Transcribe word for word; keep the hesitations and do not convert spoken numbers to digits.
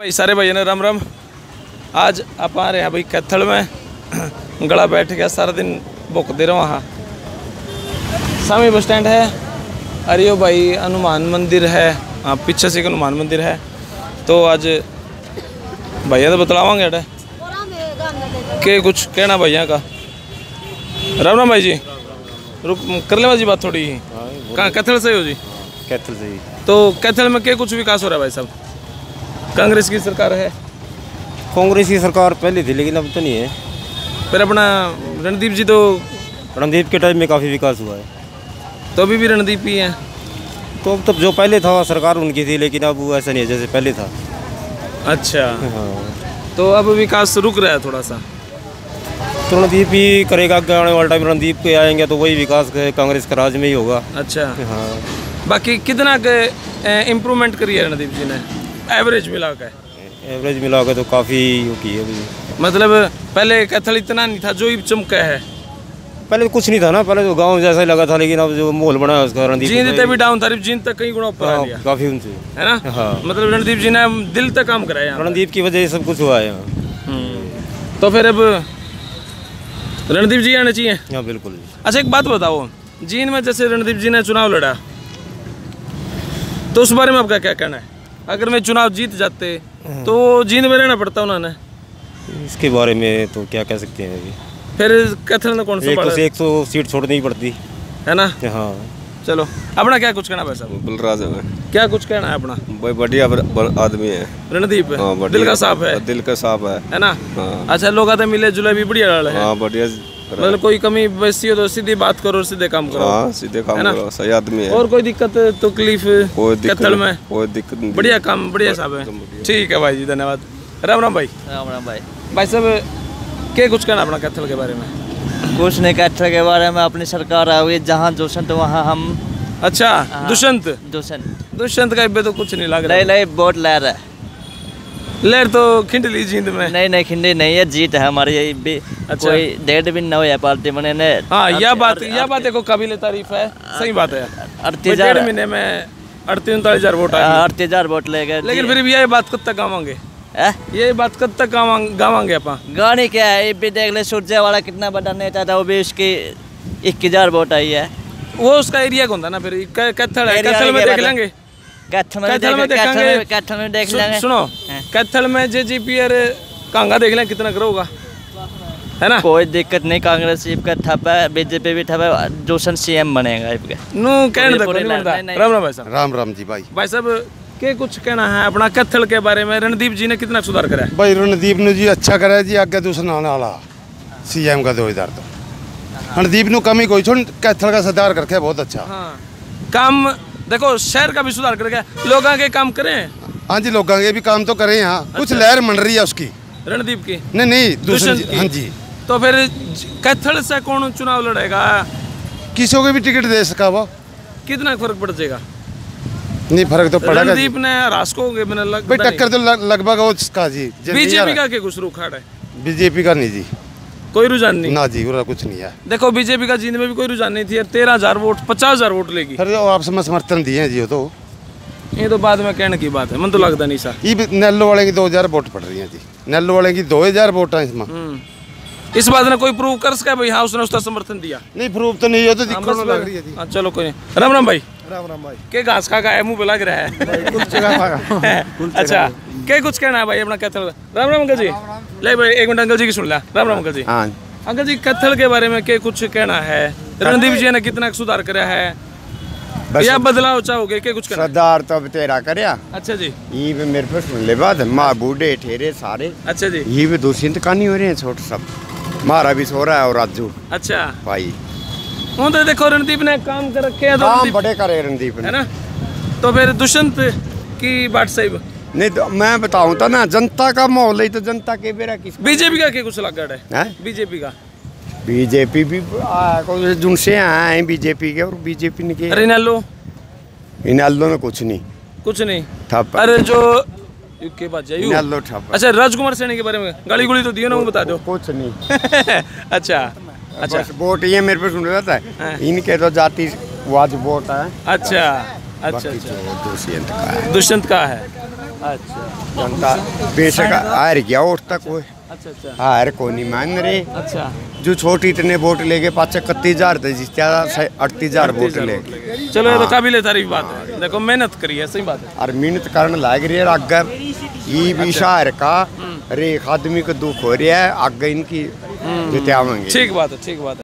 भाई सारे भाई ने राम राम। आज आप आ रहे हैं भाई कैथल में। गला बैठ गया सारा दिन भुख दे रहा वहाँ। सामने बस स्टैंड है। अरे ओ भाई हनुमान मंदिर है। हाँ पीछे से एक हनुमान मंदिर है। तो आज भैया तो बतलावांगे अटे के कुछ कहना भैया का। राम राम भाई जी। रुक कर ले जी बात थोड़ी। कहाँ कैथल से हो जी? कैथल से ही। तो कैथल में क्या कुछ विकास हो रहा है भाई साहब? कांग्रेस की सरकार है। कांग्रेस की सरकार पहले थी लेकिन अब तो नहीं है। फिर अपना रणदीप जी तो रणदीप के टाइम में काफ़ी विकास हुआ है। तो अभी भी रणदीप ही है। तो अब तब जो पहले था सरकार उनकी थी लेकिन अब वो ऐसा नहीं है जैसे पहले था। अच्छा हाँ। तो अब विकास रुक रहा है थोड़ा सा। तो रणदीप ही करेगा। आने वाले टाइम रणदीप के आएंगे तो वही विकास कांग्रेस के राज में ही होगा। अच्छा हाँ। बाकी कितना के इम्प्रूवमेंट करी है रणदीप जी ने एवरेज मिला के? एवरेज मिला के तो काफ़ी की है अभी। मतलब पहले कैथल इतना नहीं था जो ही चमका है। पहले कुछ नहीं था ना। पहले तो गांव जैसा ही लगा था लेकिन अब जो माहौल बना है उसका रणदीप जींद तक भी डाउन था। जींद तक कई गुना ऊपर आ गया काफ़ी उनसे है ना। हाँ। मतलब रणदीप जी ने दिल तक काम कराया। रणदीप की वजह से सब कुछ हुआ है यहाँ। तो फिर अब रणदीप जी आने चाहिए। हाँ बिल्कुल। अच्छा एक बात बताओ, जींद में जैसे रणदीप जी ने चुनाव लड़ा तो उस बारे में आपका क्या कहना है? अगर मैं चुनाव जीत जाते तो जींद में रहना पड़ता उन्होंने। इसके बारे में तो क्या कह सकते हैं अभी। फिर कैथल में कौन सा एक तो एक सौ सीट छोड़नी ही पड़ती है ना। हाँ चलो अपना क्या कुछ कहना भाई साहब? बलराज है क्या कुछ कहना है अपना? भाई बढ़िया आदमी है रणदीप। हाँ, दिल का साफ है। दिल का साफ है है ना। हाँ। अच्छा लोग आते मिले जुले भी बढ़िया है। हाँ बढ़िया। मतलब कोई कमी बेसी हो तो सीधी बात करो, सीधे काम करो। हाँ सीधे काम करो। सही आदमी है। और कोई दिक्कत तकलीफ कोई दिक्कत कैथल में? कोई दिक्कत नहीं। बढ़िया काम बढ़िया साहब है। ठीक है भाई जी धन्यवाद। राम राम भाई। राम राम भाई। भाई साहब क्या कुछ कहना अपना कैथल के बारे में? कुछ नहीं कैथल के बारे में। अपनी सरकार आ हुई जहाँ दुष्यंत वहाँ हम। अच्छा दुष्यंत। दुष्यंत दुष्यंत का इब्बे तो कुछ नहीं लग रहा। नहीं नहीं वोट ले रहा है। लहर तो खिंडली जींद में। नहीं नहीं खिंडी नहीं है, जीत है हमारी यही भी। अच्छा। कोई डेढ़ भी न हो पार्टी बने ने। हाँ यह बात यह बात देखो काबिल तारीफ है। सही बात है। अड़तीस डेढ़ महीने में अड़तीस उनतालीस हजार वोट आए। अड़तीस हजार वोट ले गए। लेकिन फिर भी यही बात कब तक गावांगे? ये बात कब तक गावांगे अपन? गाने क्या है ये भी देख ले। सूर्य वाला कितना बड़ा नेता था वो भी उसकी इक्कीस हजार वोट आई है। वो उसका एरिया कौन था ना। फिर कैथल है। कैथल में देख लेंगे। कैथल में कैथल में देखेंगे। कैथल में देख लेंगे। सुनो कैथल में जे जी पी कांगा देख लें कितना करोगा है ना। कोई दिक्कत नहीं। कांग्रेस का ठप है, बीजेपी भी ठप है। जोशन सीएम बनेगा नो कहने तक नहीं बनता। राम राम भाई साहब। राम राम जी भाई। भाई साहब के कुछ कहना है अपना कैथल के बारे में? रणदीप जी ने कितना सुधार करा है? भाई रणदीप ने जी अच्छा करा जी। आगे दूसरा आने वाला सीएम का दो हजार तो रणदीप ने कमी कोई छोड़ कैथल का सुधार करके बहुत अच्छा। हाँ काम देखो शहर का भी सुधार करके लोगों के काम करें। हाँ जी लोगों के भी काम तो करें। यहाँ कुछ लहर मंड रही है उसकी रणदीप की। नहीं नहीं दूसरी। हाँ जी तो फिर कैथल से कौन चुनाव लड़ेगा? किसी को भी टिकट दे सका वो। कितना फर्क पड़ जाएगा? नहीं फर्क तो पड़ेगा। रणदीप ने रास्को के बिना लग भाई टक्कर तो लगभग उसका जी। बीजेपी का क्या कुछ रुखाड़ है? बीजेपी का नहीं जी कोई रुझान नहीं ना जी। कुछ नहीं है। देखो बीजेपी का जींद में भी कोई रुझान नहीं थी। तेरह हजार वोट पचास हजार वोट लेगी। अरे आपसे में समर्थन दिए हैं जी। तो ये तो बाद में कहने की बात है। मन तो लगता नहीं सा। ये नेल्लो वाले की दो हजार वोट पड़ रही है जी। नेल्लो वाले की दो हजार वोट है इसमें। इस बात ने कोई प्रूव कर सका भाई? हाँ उसने उसका समर्थन दिया। नहीं प्रूफ तो नहीं है तो दिक्कत लग रही है जी। हाँ चलो कोई नहीं। राम राम भाई। राम राम भाई। के घास खा का मुंह पे लग रहा है। अच्छा क्या कुछ कहना है भाई अपना कैथल? राम राम अंकल जी। ले भाई एक मिनट अंकल जी की सुन ला। राम राम अंकल जी। हाँ अंकल जी कैथल के बारे में क्या कुछ कहना है? रणदीप जी ने कितना सुधार करा है या बदलाव चाहोगे? क्या कुछ कहना? सरदार तो अब तेरा करया। अच्छा जी। ये भी मेरे पे सुन ले बात। माँ बूढ़े ठेरे सारे। अच्छा जी। ये भी दूसरी का नहीं हो रहे हैं छोटे सब। मारा भी सो रहा है और राजू। अच्छा भाई वो तो देखो रणदीप ने काम कर रखे हैं। काम बड़े करे रणदीप ने है ना। तो फिर दुष्यंत की बात सही नहीं तो मैं बताऊं तो ना जनता का माहौल है तो जनता के बेरा किस। बीजेपी का क्या कुछ लगा है? बीजेपी का बीजेपी भी जुनसे आए हैं बीजेपी के और बीजेपी ने किया। रिनालो इनालो में कुछ नहीं कुछ नहीं ठप। अरे जो के बात जाइए इनालो ठप। अच्छा राजकुमार सैनी के बारे में गाली गुली तो दियो ना वो बता दो। कुछ नहीं। अच्छा अच्छा वोट ये मेरे पे सुन रहा था। इनके तो जाति वाज वोट है। अच्छा अच्छा अच्छा दुष्यंत का है। अच्छा जनता बेशक हार गया वोट तक कोई अच्छा अच्छा हार को नहीं मान रहे। अच्छा जो छोटी इतने वोट लेके पाँच इकतीस हजार थे जिसका अड़तीस हजार वोट ले चलो ये तो काबिल तारीफ बात है। देखो मेहनत करी है, सही बात है। और मेहनत करने लग रही है आगे ये भी शहर का हर एक आदमी को दुख हो रहा है आगे इनकी जितावेंगे। ठीक बात है, ठीक बात है।